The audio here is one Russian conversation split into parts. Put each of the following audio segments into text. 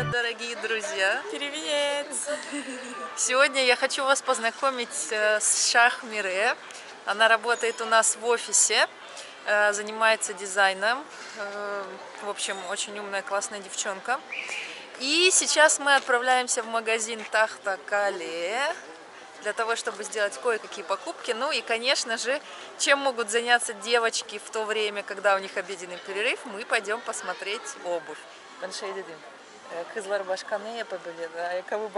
Дорогие друзья, Привет! сегодня я хочу вас познакомить с Шахмире. Она работает у нас в офисе, занимается дизайном. В общем, очень умная, классная девчонка. И сейчас мы отправляемся в магазин Тахтакале для того, чтобы сделать кое-какие покупки. Ну и, конечно же, чем могут заняться девочки в то время, когда у них обеденный перерыв, мы пойдем посмотреть обувь. Кызлар башканы побыли, да, и кого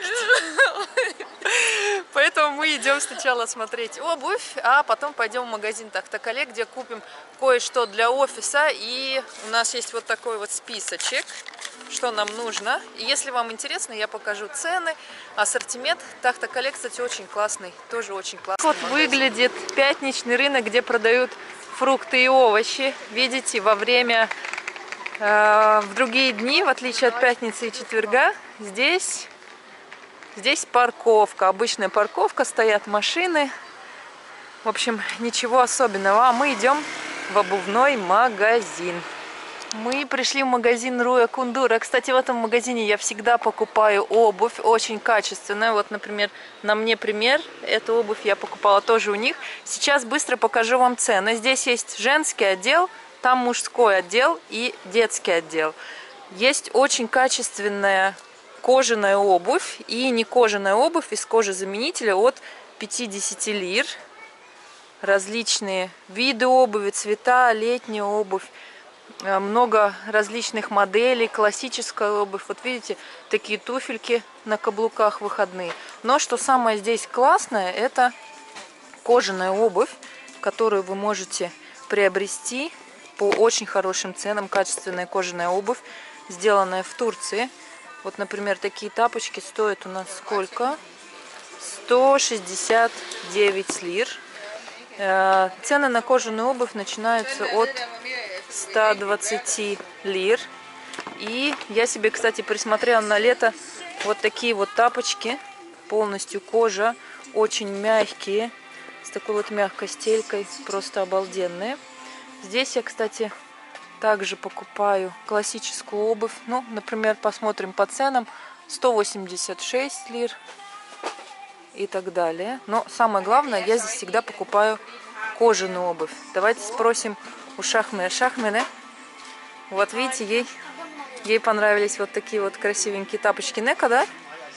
Поэтому мы идем сначала смотреть обувь, а потом пойдем в магазин Тахтакале, где купим кое-что для офиса. И у нас есть вот такой вот списочек, что нам нужно. И если вам интересно, я покажу цены, ассортимент. Тахтакале, кстати, очень классный, тоже очень классный. Вот выглядит пятничный рынок, где продают фрукты и овощи. Видите, во время... В другие дни, в отличие от пятницы и четверга, здесь парковка, обычная парковка, стоят машины. В общем, ничего особенного. А мы идем в обувной магазин. Мы пришли в магазин Руя Кундура. Кстати, в этом магазине я всегда покупаю обувь, очень качественная. Вот, например, на мне пример. Эту обувь я покупала тоже у них. Сейчас быстро покажу вам цены. Здесь есть женский отдел. Там мужской отдел и детский отдел. Есть очень качественная кожаная обувь и не кожаная обувь из кожезаменителя от 50 лир. Различные виды обуви, цвета, летняя обувь. Много различных моделей, классическая обувь. Вот видите, такие туфельки на каблуках выходные. Но что самое здесь классное, это кожаная обувь, которую вы можете приобрести по очень хорошим ценам. Качественная кожаная обувь, сделанная в Турции. Вот, например, такие тапочки стоят у нас сколько? 169 лир. Цены на кожаную обувь начинаются от 120 лир. И я себе, кстати, присмотрела на лето вот такие вот тапочки. Полностью кожа, очень мягкие, с такой вот мягкой стелькой, просто обалденные. Здесь я, кстати, также покупаю классическую обувь. Ну, например, посмотрим по ценам. 186 лир и так далее. Но самое главное, я здесь всегда покупаю кожаную обувь. Давайте спросим у Шахмире. Шахмире, вот видите, ей понравились вот такие вот красивенькие тапочки. Нека, да?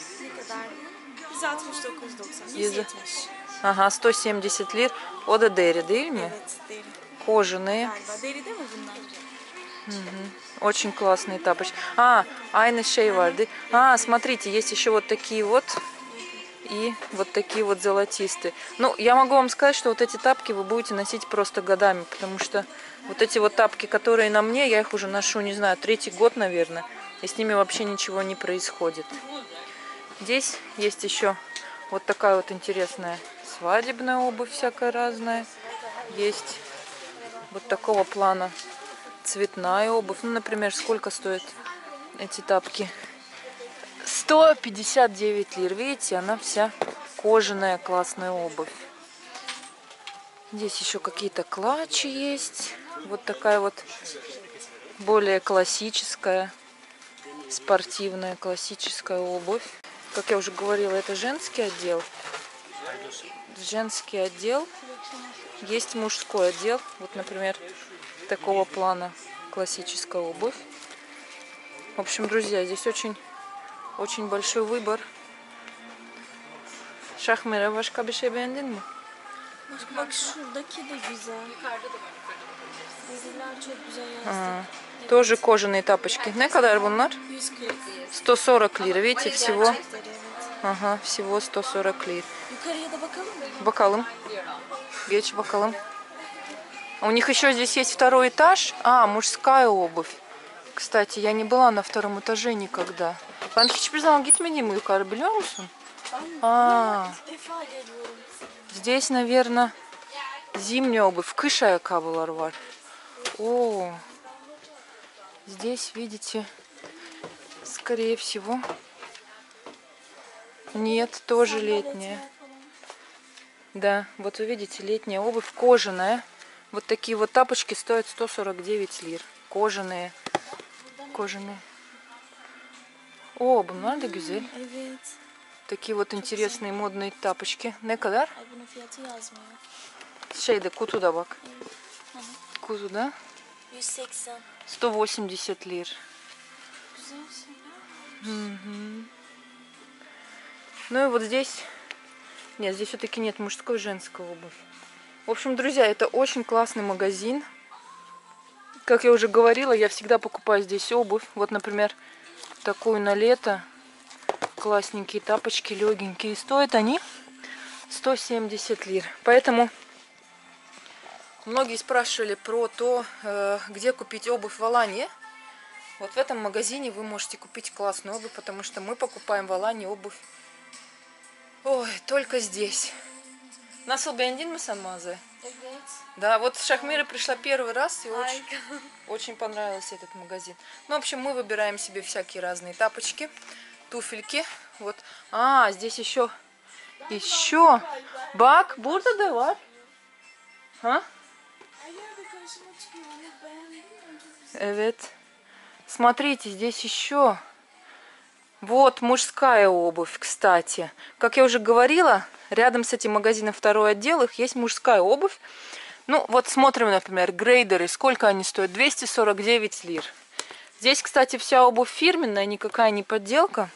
Ага, 170 лир. Ода дери, değil mi? Кожаные. Очень классные тапочки. Айна Шейварды. Смотрите, есть еще вот такие вот. И вот такие вот золотистые. Ну, я могу вам сказать, что вот эти тапки вы будете носить просто годами. Потому что вот эти вот тапки, которые на мне, я их уже ношу, не знаю, 3-й год, наверное. И с ними вообще ничего не происходит. Здесь есть еще вот такая вот интересная свадебная обувь, всякая разная. Есть вот такого плана цветная обувь. Ну, например, сколько стоят эти тапки? 159 лир. Видите, она вся кожаная, классная обувь. Здесь еще какие-то клатчи есть. Вот такая вот более классическая, спортивная, классическая обувь. Как я уже говорила, это женский отдел. Женский отдел. Есть мужской отдел. Вот, например, такого плана классическая обувь. В общем, друзья, здесь очень большой выбор. Шахмира, başka bir şey beğendin mi? Bak şuradaki de güzel. Diziler çok güzel yazdı. Тоже кожаные тапочки. Ne kadar bunlar? 140 лир. Видите, всего. Ага, всего 140 лир. Yukarıya da bakalım mı? Bakalım. Geç bakalım. У них еще здесь есть второй этаж. Мужская обувь. Кстати, я не была на втором этаже никогда. Ben hiçbir zaman gitmedim yukarı, biliyor musun? Здесь, наверное, зимняя обувь. Кыш ayakkabılar var. О, здесь, видите, скорее всего. Нет, тоже летняя. Да, вот вы видите, летняя обувь, кожаная. Вот такие вот тапочки стоят 149 лир. Кожаные. О, bunlar da güzel. Evet. Такие вот интересные модные тапочки. Ne kadar? Ay bunun fiyatı yazmıyor. Şeyde kutuda bak. Hani Kutuda 180. 180 лир. Güzel şeyler. Ну и вот здесь... Нет, здесь все-таки нет мужской и женской обувь. В общем, друзья, это очень классный магазин. Как я уже говорила, я всегда покупаю здесь обувь. Вот, например, такую на лето. Классненькие тапочки, легенькие. И стоят они 170 лир. Поэтому многие спрашивали про то, где купить обувь в Алании. Вот в этом магазине вы можете купить классную обувь, потому что мы покупаем в Алании обувь. Ой, только здесь. Nasıl beğendin mi sen mağazayı? Evet. Да, вот Шахмира пришла первый раз и очень, Harika. очень понравился этот магазин. Ну, в общем, мы выбираем себе всякие разные тапочки, туфельки. Вот. А, здесь еще. Бак, burada da var. А? Aylarda karşıma çıkıyor. Onu beğendin mi? Evet. Смотрите, здесь еще. Вот мужская обувь, кстати. Как я уже говорила, рядом с этим магазином второй отдел, их есть мужская обувь. Ну, вот смотрим, например, грейдеры. Сколько они стоят? 249 лир. Здесь, кстати, вся обувь фирменная, никакая не подделка.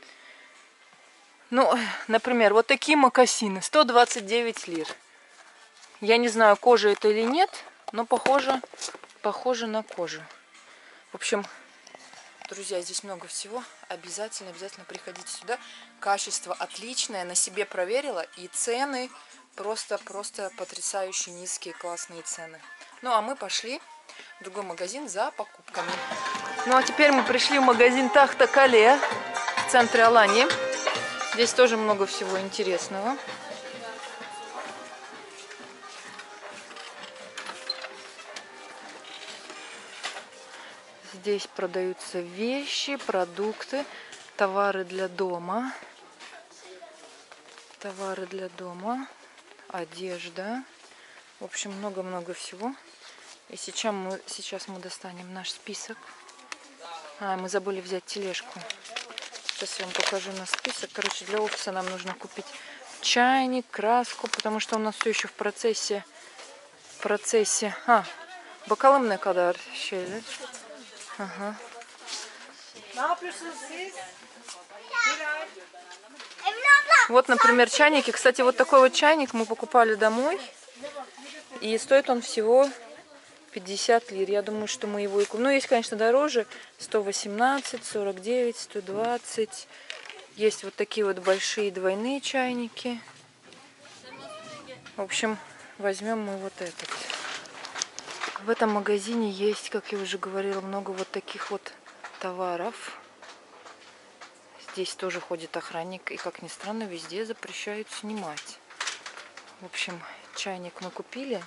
Ну, например, вот такие мокасины. 129 лир. Я не знаю, кожа это или нет, но похоже на кожу. В общем, друзья, здесь много всего. Обязательно приходите сюда. Качество отличное, на себе проверила. И цены просто потрясающе низкие, классные цены. Ну, а мы пошли в другой магазин за покупками. Ну, а теперь мы пришли в магазин Тахта-Кале в центре Алании. Здесь тоже много всего интересного. Здесь продаются вещи, продукты, товары для дома. Товары для дома, одежда. В общем, много-много всего. И сейчас мы достанем наш список. А, мы забыли взять тележку. Сейчас я вам покажу наш список. Короче, для офиса нам нужно купить чайник, краску, потому что у нас все еще в процессе. Bakalım ne kadar şeyler. Ага. Вот, например, чайники. Кстати, вот такой вот чайник мы покупали домой. И стоит он всего 50 лир. Я думаю, что мы его и купим. Ну, есть, конечно, дороже. 118, 49, 120. Есть вот такие вот большие двойные чайники. В общем, возьмем мы вот этот. В этом магазине есть, как я уже говорила, много вот таких вот товаров. Здесь тоже ходит охранник. И, как ни странно, везде запрещают снимать. В общем, чайник мы купили.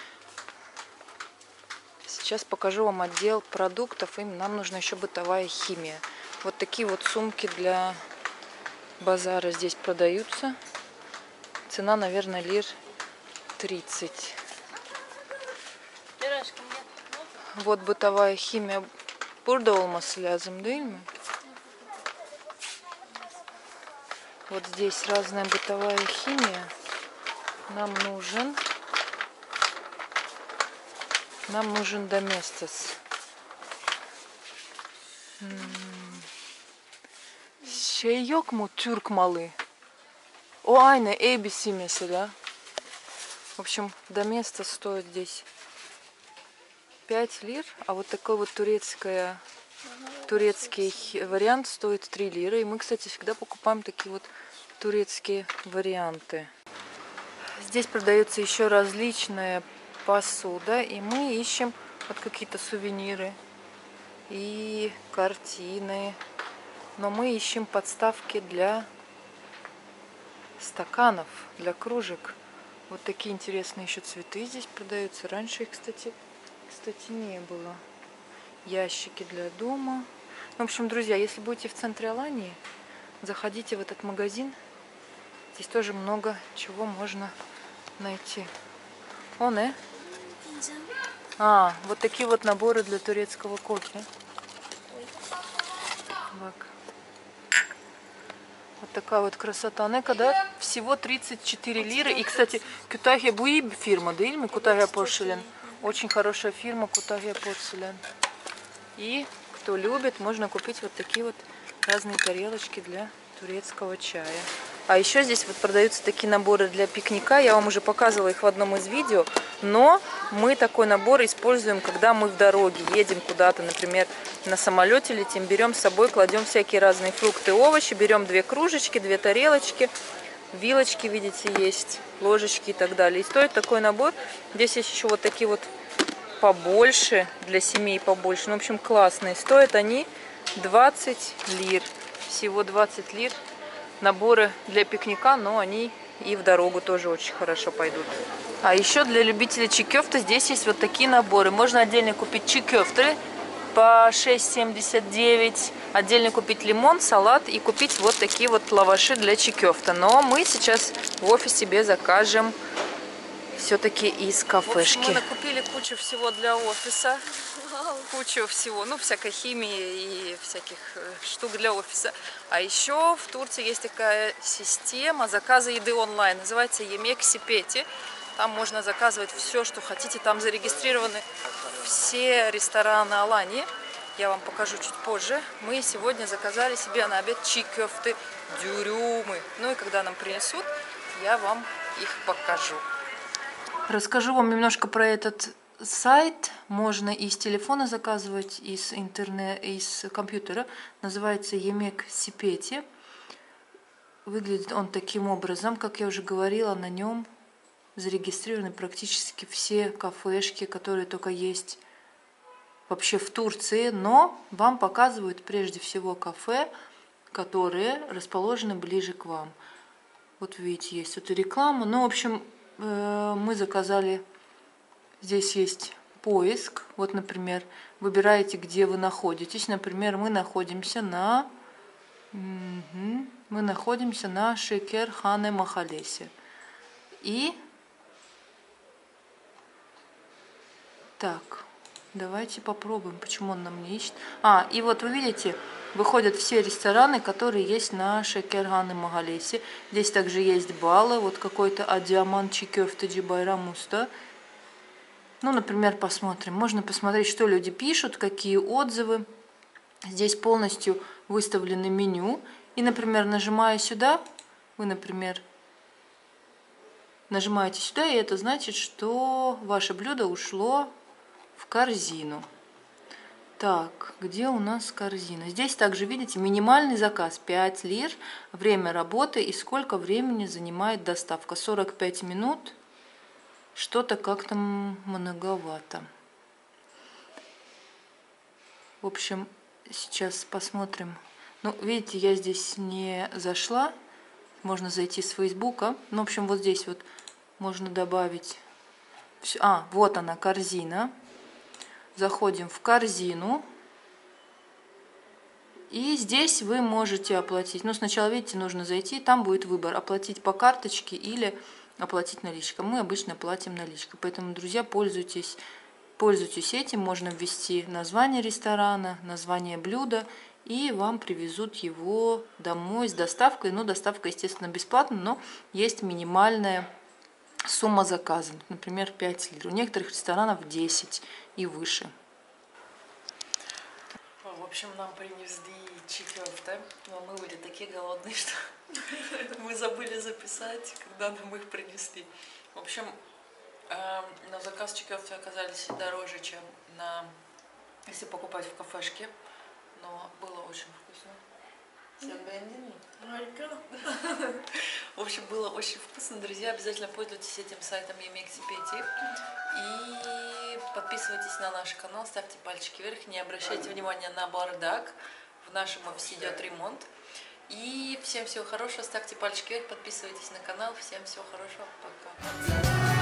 Сейчас покажу вам отдел продуктов. И нам нужна еще бытовая химия. Вот такие вот сумки для базара здесь продаются. Цена, наверное, лир 30. Вот бытовая химия. Burada olması lazım, değil mi? Вот здесь разная бытовая химия. Нам нужен Domestos. Şey yok mu Türk malı? O aynı ABC mesela. В общем, Domestos стоит здесь 5 лир, а вот такой вот турецкий вариант стоит 3 лиры. И мы, кстати, всегда покупаем такие вот турецкие варианты. Здесь продается еще различная посуда, и мы ищем вот какие-то сувениры и картины. Но мы ищем подставки для стаканов, для кружек. Вот такие интересные еще цветы здесь продаются. Раньше их, кстати, не было. Ящики для дома. В общем, друзья, если будете в центре Алании, заходите в этот магазин. Здесь тоже много чего можно найти. Вот такие вот наборы для турецкого кофе. Так. Вот такая вот красота. Нека, да? Всего 34 лиры. И, кстати, Кютахия Буи фирма, да, или Кутахия Порселен. Очень хорошая фирма Кутахия Порселен. И кто любит, можно купить вот такие вот разные тарелочки для турецкого чая. А еще здесь вот продаются такие наборы для пикника. Я вам уже показывала их в одном из видео. Но мы такой набор используем, когда мы в дороге едем куда-то, например, на самолете летим, берем с собой, кладем всякие разные фрукты, овощи, берем 2 кружечки, 2 тарелочки, вилочки, видите, есть, ложечки и так далее. И стоит такой набор. Здесь есть еще вот такие вот побольше, для семей побольше. Ну, в общем, классные. Стоят они 20 лир. Всего 20 лир. Наборы для пикника, но они и в дорогу тоже очень хорошо пойдут. А еще для любителей чикёфты здесь есть вот такие наборы. Можно отдельно купить чикёфты по 6,79. Отдельно купить лимон, салат и купить вот такие вот лаваши для чикёфта. Но мы сейчас в офис себе закажем все-таки из кафешки. В общем, мы накупили кучу всего для офиса. Кучу всего, ну, всякой химии и всяких штук для офиса. А еще в Турции есть такая система заказа еды онлайн. Называется Yemek Sepeti. Там можно заказывать все, что хотите. Там зарегистрированы все рестораны Алании. Я вам покажу чуть позже. Мы сегодня заказали себе на обед чикёфты, дюрюмы. Ну и когда нам принесут, я вам их покажу. Расскажу вам немножко про этот сайт. Можно из телефона заказывать, из интернета, из компьютера. Называется Yemek Sepeti. Выглядит он таким образом, как я уже говорила, на нем зарегистрированы практически все кафешки, которые только есть вообще в Турции. Но вам показывают прежде всего кафе, которые расположены ближе к вам. Вот видите, есть тут и реклама. Ну, в общем, мы заказали. Здесь есть поиск. Вот, например, выбираете, где вы находитесь. Например, мы находимся на Шекер Хане Махалесе. И так, давайте попробуем, почему он нам не ищет. И вот вы видите, выходят все рестораны, которые есть на Шекер Хане Махалесе. Здесь также есть баллы. Вот какой-то Адиаман Чикёфте Джибайрам Уста. Ну, например, посмотрим. Можно посмотреть, что люди пишут, какие отзывы. Здесь полностью выставлены меню. И, например, нажимая сюда, вы, например, нажимаете сюда, и это значит, что ваше блюдо ушло в корзину. Так, где у нас корзина? Здесь также, видите, минимальный заказ 5 лир, время работы и сколько времени занимает доставка. 45 минут. Что-то как-то многовато. В общем, сейчас посмотрим. Ну, видите, я здесь не зашла. Можно зайти с Фейсбука. Ну, в общем, вот здесь вот можно добавить. Вот она, корзина. Заходим в корзину. И здесь вы можете оплатить. Ну, сначала, видите, нужно зайти. Там будет выбор: оплатить по карточке или оплатить наличкой. Мы обычно платим наличкой. Поэтому, друзья, пользуйтесь этим. Можно ввести название ресторана, название блюда, и вам привезут его домой с доставкой. Ну, доставка, естественно, бесплатна, но есть минимальная сумма заказа. Например, 5 лир. У некоторых ресторанов 10 и выше. В общем, нам принесли чикёфте, но мы были такие голодные, что мы забыли записать, когда нам их принесли. В общем, на заказ чикёфте оказались дороже, чем если покупать в кафешке, но было очень вкусно. В общем, было очень вкусно, друзья. Обязательно пользуйтесь этим сайтом Yemek Sepeti. И подписывайтесь на наш канал, ставьте пальчики вверх, не обращайте внимания на бардак. В нашем офисе идет ремонт. И всем всего хорошего, ставьте пальчики вверх, подписывайтесь на канал. Всем всего хорошего, пока.